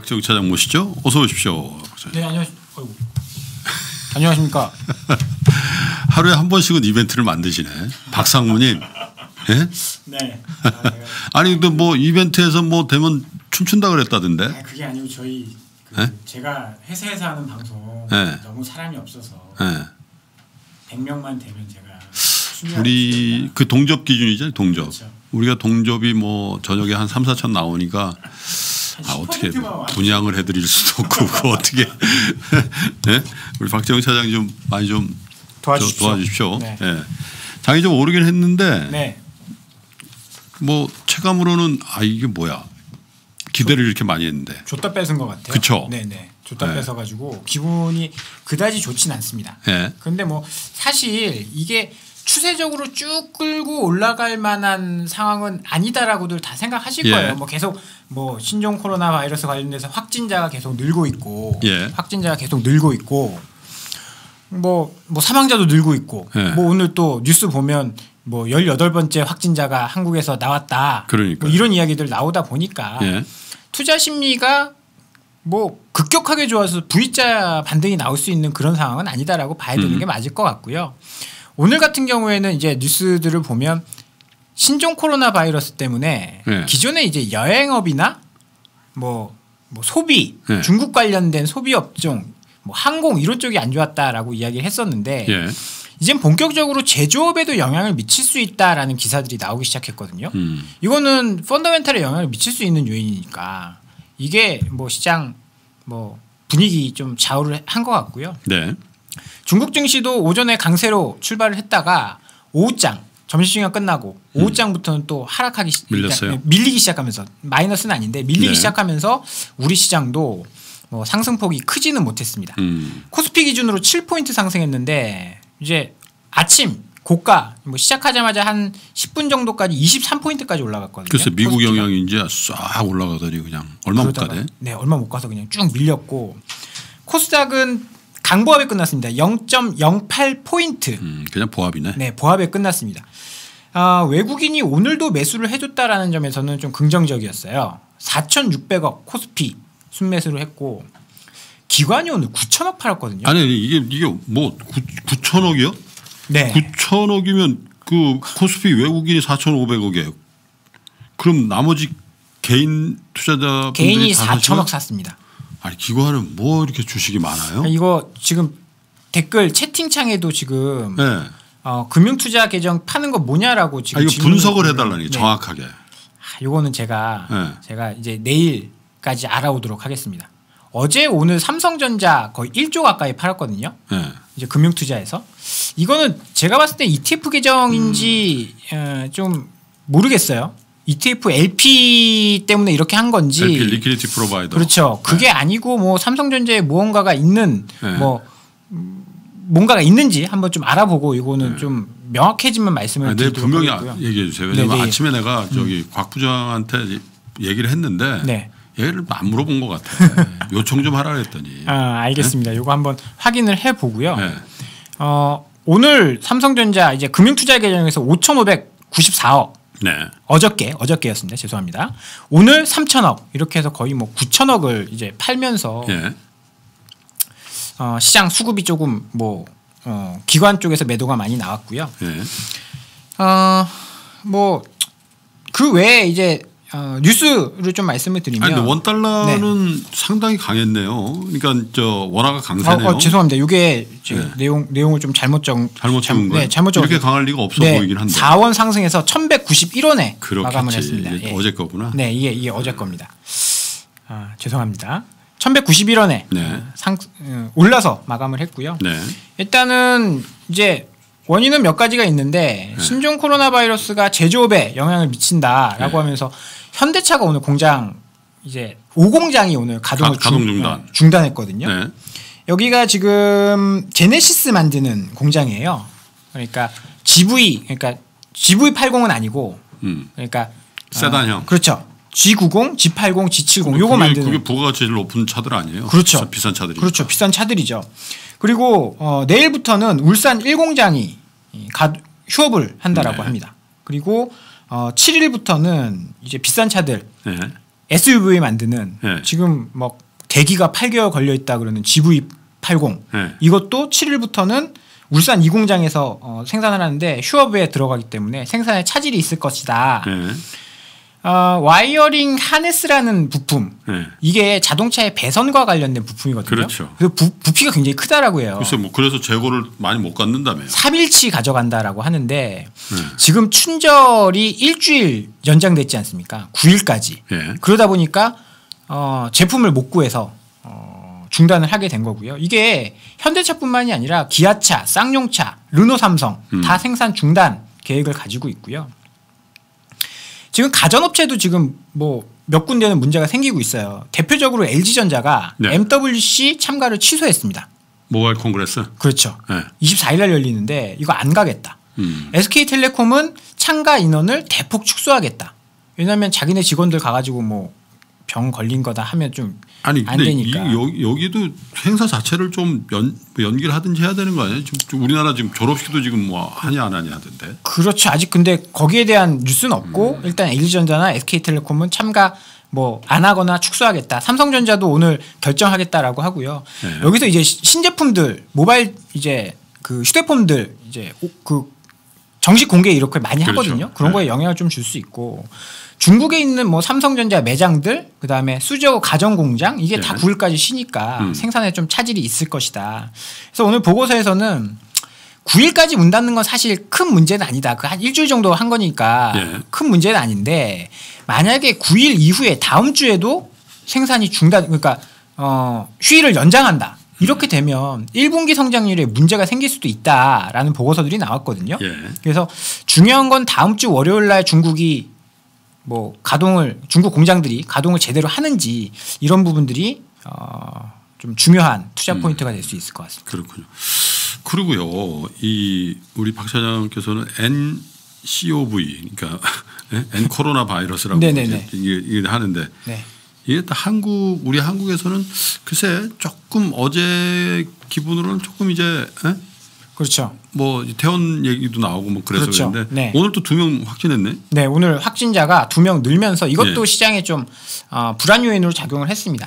박정희 차장 모시죠. 어서 오십시오. 네, 안녕하십니까. 하루에 한 번씩은 이벤트를 만드시네. 박상무님. 예? 네. 아니 근데 뭐 이벤트에서 뭐 되면 춤춘다 그랬다던데. 아, 그게 아니고 저희 제가 회사에서 하는 방송 너무 사람이 없어서 100명만 되면 제가 우리 그 동접 기준이잖아요. 동접. 그렇죠. 우리가 동접이 뭐 저녁에 한 3, 4천 나오니까 어떻게 분양을 해드릴 수도 없고 그거 어떻게 네? 우리 박정희 차장 좀 많이 좀 도와주십시오. 네. 네. 장이 좀 오르긴 했는데 네. 뭐 체감으로는 이게 뭐야 기대를 이렇게 많이 했는데 줬다 뺏은 것 같아요. 그렇죠. 네네. 줬다 뺏어가지고 기분이 그다지 좋진 않습니다. 그런데 뭐 사실 이게 추세적으로 쭉 끌고 올라갈 만한 상황은 아니다라고들 다 생각하실 거예요. 뭐 계속 뭐 신종 코로나 바이러스 관련돼서 확진자가 계속 늘고 있고, 확진자가 계속 늘고 있고, 뭐 사망자도 늘고 있고, 뭐 오늘 또 뉴스 보면 뭐 18번째 확진자가 한국에서 나왔다. 그러니까 뭐 이런 이야기들 나오다 보니까 투자 심리가 뭐 급격하게 좋아서 V자 반등이 나올 수 있는 그런 상황은 아니다라고 봐야 되는 게 맞을 것 같고요. 오늘 같은 경우에는 이제 뉴스들을 보면 신종 코로나 바이러스 때문에 기존에 이제 여행업이나 뭐 소비, 중국 관련된 소비 업종, 뭐 항공 이런 쪽이 안 좋았다라고 이야기를 했었는데 이젠 본격적으로 제조업에도 영향을 미칠 수 있다라는 기사들이 나오기 시작했거든요. 이거는 펀더멘탈에 영향을 미칠 수 있는 요인이니까 이게 뭐 시장 뭐 분위기 좀 좌우를 한 것 같고요. 네. 중국 증시도 오전에 강세로 출발을 했다가 오후장 점심시간 끝나고 오후장부터는 또 하락하기 밀리기 시작하면서 마이너스는 아닌데 밀리기 시작하면서 우리 시장도 뭐 상승폭이 크지는 못했습니다. 코스피 기준으로 7포인트 상승했는데 이제 아침 고가 뭐 시작하자마자 한 10분 정도까지 23포인트까지 올라갔거든요. 그래서 미국 코스피가. 영향이 이제 싹 올라가더니 그냥 얼마 못 가네. 네, 얼마 못 가서 그냥 쭉 밀렸고 코스닥은 강보합에 끝났습니다. 0.08포인트. 그냥 보합이네. 네, 보합에 끝났습니다. 외국인이 오늘도 매수를 해줬다라는 점에서는 좀 긍정적이었어요. 4,600억 코스피 순매수를 했고 기관이 오늘 9천억 팔았거든요. 아니 이게 뭐 9천억이요? 네. 9천억이면 그 코스피 외국인이 4,500억이에요. 그럼 나머지 개인 투자자 개인이 4천억 샀습니다. 아니 기관은 뭐 이렇게 주식이 많아요? 이거 지금 댓글 채팅창에도 지금 금융투자 계정 파는 거 뭐냐라고 지금 이거 분석을 해달라니 정확하게. 이거는 제가 이제 내일까지 알아오도록 하겠습니다. 어제 오늘 삼성전자 거의 1조 가까이 팔았거든요. 이제 금융투자에서 이거는 제가 봤을 때 ETF 계정인지 좀 모르겠어요. ETF LP 때문에 이렇게 한 건지 LP 리퀴디티 프로바이더 그렇죠. 그게 아니고 뭐 삼성전자에 무언가가 있는 뭔가가 있는지 한번 좀 알아보고 이거는 좀 명확해지면 말씀을 드리도록 분명히 하겠고요. 얘기해 주세요. 왜냐면 아침에 내가 저기 곽 부장한테 얘기를 했는데 얘를 안 물어본 것 같아. 요청 좀 하라 그랬더니. 알겠습니다. 이거 한번 확인을 해보고요. 오늘 삼성전자 이제 금융투자 계정에서 5,594억. 어저께였습니다. 죄송합니다. 오늘 3,000억 이렇게 해서 거의 뭐 9,000억을 이제 팔면서 시장 수급이 조금 뭐 기관 쪽에서 매도가 많이 나왔고요. 뭐 그 외에 이제 뉴스를 좀 말씀을 드리면 근데 원달러는 상당히 강했네요. 그러니까 저 원화가 강세네요. 죄송합니다. 이게 내용을 좀 잘못 적은 거예요. 이렇게 강할 리가 없어 보이긴 한데. 4원 상승해서 1,191원에 마감을 했습니다. 어제 거구나. 네, 이게 어제 겁니다. 죄송합니다. 1,191원에 올라서 마감을 했고요. 일단은 이제 원인은 몇 가지가 있는데 신종 코로나 바이러스가 제조업에 영향을 미친다라고 하면서 현대차가 오늘 공장 이제 5공장이 오늘 가동 중단했거든요. 여기가 지금 제네시스 만드는 공장이에요. 그러니까 GV80은 아니고 그러니까 세단형. 그렇죠. G90, G80, G70 요거 만드는. 그게 부가가 제일 높은 차들 아니에요? 그렇죠. 비싼 차들이. 그렇죠. 비싼 차들이죠. 그리고 내일부터는 울산 1공장이 휴업을 한다라고 합니다. 그리고 7일부터는 이제 비싼 차들 SUV 만드는 네. 지금 뭐 대기가 8개월 걸려 있다 그러는 GV80 네. 이것도 7일부터는 울산 이 공장에서 생산을 하는데 휴업에 들어가기 때문에 생산에 차질이 있을 것이다. 네. 와이어링 하네스라는 부품 네. 이게 자동차의 배선과 관련된 부품이거든요. 그렇죠. 그래서 부피가 굉장히 크다라고 해요. 글쎄 뭐 그래서 재고를 많이 못 갖는다며요. 3일치 가져간다라고 하는데 지금 춘절이 일주일 연장됐지 않습니까? 9일까지. 네. 그러다 보니까 제품을 못 구해서 중단을 하게 된 거고요. 이게 현대차뿐만이 아니라 기아차, 쌍용차, 르노, 삼성 다 생산 중단 계획을 가지고 있고요. 지금 가전업체도 지금 뭐 몇 군데는 문제가 생기고 있어요. 대표적으로 LG전자가 네. MWC 참가를 취소했습니다. 모바일 콩그레스? 그렇죠. 네. 24일 날 열리는데 이거 안 가겠다. SK텔레콤은 참가 인원을 대폭 축소하겠다. 왜냐하면 자기네 직원들 가가지고 뭐 병 걸린 거다 하면 좀 아니 안 근데 되니까. 여기도 행사 자체를 좀 연기를 하든지 해야 되는 거 아니에요? 지금 우리나라 지금 졸업식도 지금 뭐 하냐 안 하냐 하던데. 그렇죠. 아직 근데 거기에 대한 뉴스는 없고 일단 LG전자나 SK텔레콤은 참가 뭐 안 하거나 축소하겠다. 삼성전자도 오늘 결정하겠다라고 하고요. 네. 여기서 이제 신제품들 모바일 이제 그 휴대폰들 이제 그 정식 공개 이렇게 많이 그렇죠. 하거든요. 그런 거에 영향을 좀 줄 수 있고 중국에 있는 뭐 삼성전자 매장들 그다음에 수저 가전 공장 이게 다 9일까지 쉬니까 생산에 좀 차질이 있을 것이다. 그래서 오늘 보고서에서는 9일까지 문 닫는 건 사실 큰 문제는 아니다. 그 한 일주일 정도 한 거니까 큰 문제는 아닌데 만약에 9일 이후에 다음 주에도 생산이 중단 그러니까 휴일을 연장한다. 이렇게 되면 1분기 성장률에 문제가 생길 수도 있다라는 보고서들이 나왔거든요. 그래서 중요한 건 다음 주 월요일 날 중국이 뭐 중국 공장들이 가동을 제대로 하는지 이런 부분들이 좀 중요한 투자 포인트가 될 수 있을 것 같습니다. 그렇군요. 그리고요, 우리 박 차장께서는 NCOV 그러니까 N 코로나 바이러스라고 이게 하는데 네. 이게 우리 한국에서는 글쎄 조금 어제 기분으로는 조금 이제 그렇죠. 뭐 퇴원 얘기도 나오고 뭐 그래서 그렇죠. 그런데 네. 오늘 또 2명 확진했네. 네, 오늘 확진자가 2명 늘면서 이것도 시장에 좀 불안 요인으로 작용을 했습니다.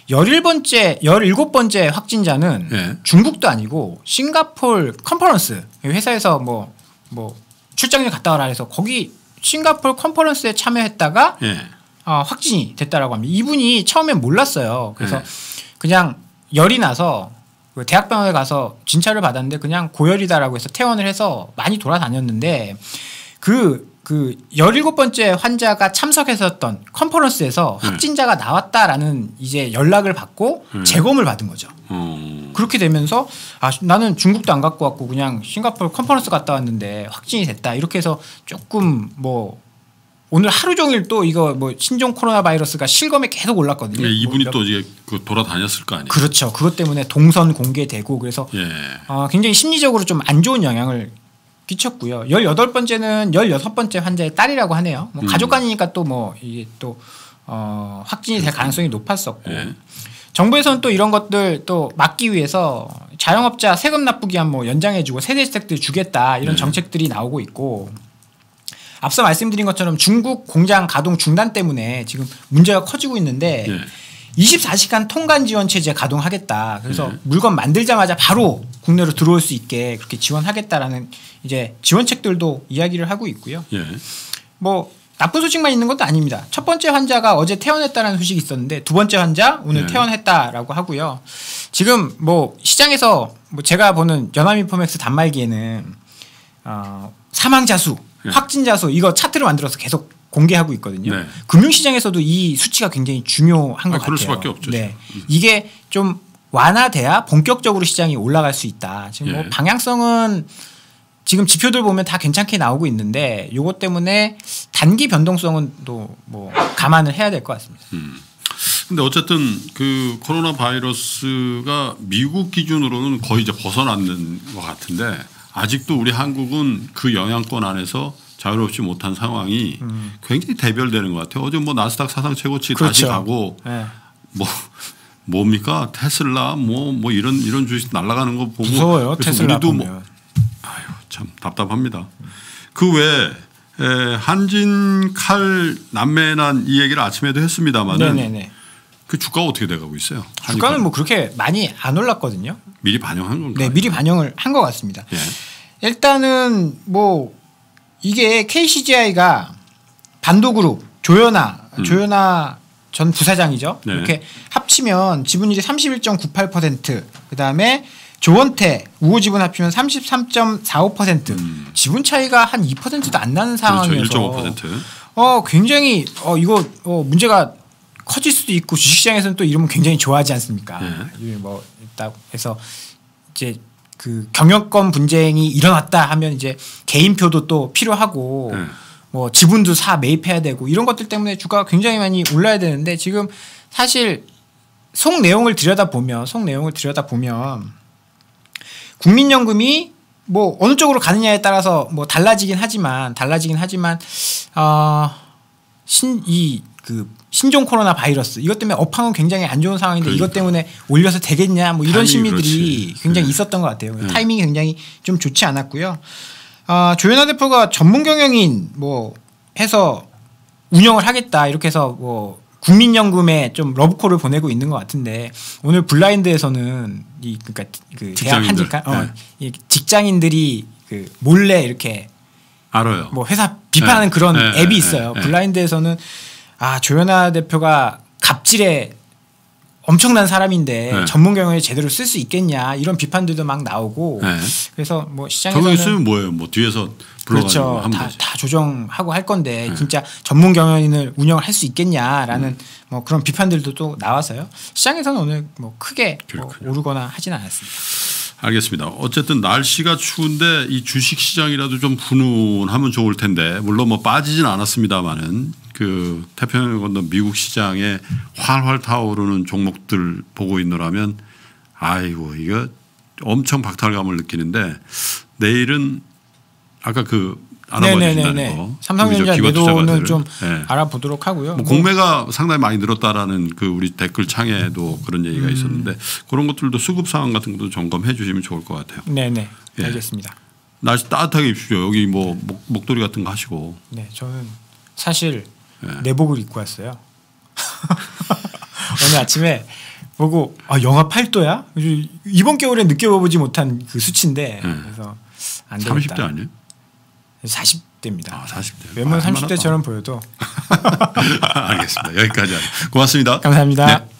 17번째 확진자는 중국도 아니고 싱가포르 컨퍼런스 회사에서 뭐 출장을 갔다 와라 해서 거기 싱가포르 컨퍼런스에 참여했다가 확진이 됐다라고 합니다. 이분이 처음엔 몰랐어요. 그래서 그냥 열이 나서 대학병원에 가서 진찰을 받았는데 그냥 고열이다라고 해서 퇴원을 해서 많이 돌아다녔는데 그 17번째 환자가 참석했었던 컨퍼런스에서 확진자가 나왔다라는 이제 연락을 받고 재검을 받은 거죠. 그렇게 되면서 나는 중국도 안 갖고 왔고 그냥 싱가포르 컨퍼런스 갔다 왔는데 확진이 됐다. 이렇게 해서 조금 뭐 오늘 하루 종일 또 이거 뭐 신종 코로나 바이러스가 실검에 계속 올랐거든요. 이분이 또 이제 돌아다녔을 거 아니에요. 그렇죠. 그것 때문에 동선 공개되고 그래서 굉장히 심리적으로 좀 안 좋은 영향을 끼쳤고요. 18번째는 16번째 환자의 딸이라고 하네요. 뭐 가족 간이니까 또 뭐 이게 또 확진이 될 가능성이 높았었고 정부에서는 또 이런 것들 또 막기 위해서 자영업자 세금 납부 기한 뭐 연장해주고 세대주택들 주겠다 이런 정책들이 나오고 있고 앞서 말씀드린 것처럼 중국 공장 가동 중단 때문에 지금 문제가 커지고 있는데 24시간 통관 지원 체제 가동하겠다. 그래서 물건 만들자마자 바로 국내로 들어올 수 있게 그렇게 지원하겠다라는 이제 지원책들도 이야기를 하고 있고요. 뭐 나쁜 소식만 있는 것도 아닙니다. 첫 번째 환자가 어제 퇴원했다라는 소식이 있었는데 두 번째 환자 오늘 퇴원했다라고 하고요. 지금 뭐 시장에서 뭐 제가 보는 연합인포맥스 단말기에는 사망자 수, 확진자 수 이거 차트를 만들어서 계속 공개하고 있거든요. 금융시장에서도 이 수치가 굉장히 중요한 것 같아요. 그럴 수밖에 없죠. 이게 좀 완화돼야 본격적으로 시장이 올라갈 수 있다. 지금 뭐 방향성은 지금 지표들 보면 다 괜찮게 나오고 있는데 이것 때문에 단기 변동성은 또 뭐 감안을 해야 될 것 같습니다. 근데 어쨌든 그 코로나 바이러스가 미국 기준으로는 거의 이제 벗어났는 것 같은데 아직도 우리 한국은 그 영향권 안에서 자유롭지 못한 상황이 굉장히 대별되는 것 같아요. 어제 뭐 나스닥 사상 최고치 다시 가고 뭡니까 테슬라 뭐 이런 주식 날아가는 거 보고 무서워요. 테슬라 우리도 뭐 아유 참 답답합니다. 그 외에 한진칼 난매난 이 얘기를 아침에도 했습니다만은 네네네. 그 주가가 어떻게 돼가고 있어요? 주가는 뭐 그렇게 많이 안 올랐거든요. 미리 반영한 건가요? 네, 미리 반영을 한 것 같습니다. 예. 일단은 뭐 이게 KCGI가 반도그룹 조현아 전 부사장이죠. 네. 이렇게 합치면 지분율이 31.98%, 그다음에 조원태 우호 지분 합치면 33.45%. 지분 차이가 한 2%도 안 나는 상황이어서 그렇죠. 1.5%. 굉장히 이거 문제가 커질 수도 있고, 주식시장에서는 또 이러면 굉장히 좋아하지 않습니까? 네. 뭐 딱 해서 이제 그 경영권 분쟁이 일어났다 하면 이제 개인표도 또 필요하고 네. 뭐 지분도 매입해야 되고 이런 것들 때문에 주가가 굉장히 많이 올라야 되는데, 지금 사실 속 내용을 들여다보면 국민연금이 뭐 어느 쪽으로 가느냐에 따라서 뭐 달라지긴 하지만 신종 코로나 바이러스 이것 때문에 업황은 굉장히 안 좋은 상황인데 그러니까. 이것 때문에 올려서 되겠냐 뭐 이런 심리들이 그렇지. 굉장히 있었던 것 같아요. 타이밍이 굉장히 좀 좋지 않았고요. 조현아 대표가 전문 경영인 뭐 해서 운영을 하겠다 이렇게 해서 뭐 국민연금에 좀 러브콜을 보내고 있는 것 같은데, 오늘 블라인드에서는 그러니까 그 대학 한직한 이 직장인들이 그 몰래 이렇게 알아요. 뭐 회사 비판하는 그런 앱이 있어요. 블라인드에서는 조현아 대표가 갑질에 엄청난 사람인데 전문 경영에 제대로 쓸 수 있겠냐 이런 비판들도 막 나오고, 그래서 뭐 시장에서는 쓰면 뭐예요? 뭐 뒤에서 그렇죠. 다 조정하고 할 건데 진짜 전문 경영인을 운영을 할 수 있겠냐라는 뭐 그런 비판들도 또 나와서요. 시장에서는 오늘 뭐 크게 뭐 오르거나 하진 않았습니다. 알겠습니다. 어쨌든 날씨가 추운데 이 주식 시장이라도 좀 훈훈하면 좋을 텐데, 물론 뭐 빠지진 않았습니다만은 그 태평양 건너 미국 시장에 활활 타오르는 종목들 보고 있노라면 아이고 이거 엄청 박탈감을 느끼는데, 내일은 아까 그 알아봐주신다는 거 삼성전자 매도는 좀 알아보도록 하고요. 뭐 공매가 상당히 많이 늘었다라는 그 우리 댓글 창에도 그런 얘기가 있었는데, 그런 것들도 수급 상황 같은 것도 점검해 주시면 좋을 것 같아요. 네네. 알겠습니다. 날씨 따뜻하게 입십시오. 여기 뭐 목도리 같은 거 하시고. 네, 저는 사실 내복을 입고 왔어요. 오늘 아침에 보고 영하 8도야? 이번 겨울에 느껴보지 못한 그 수치인데 그래서 안 되겠다. 30대 아니에요? 40대입니다. 40대. 외모는 30대처럼 보여도. 알겠습니다. 여기까지 하죠. 고맙습니다. 감사합니다. 네.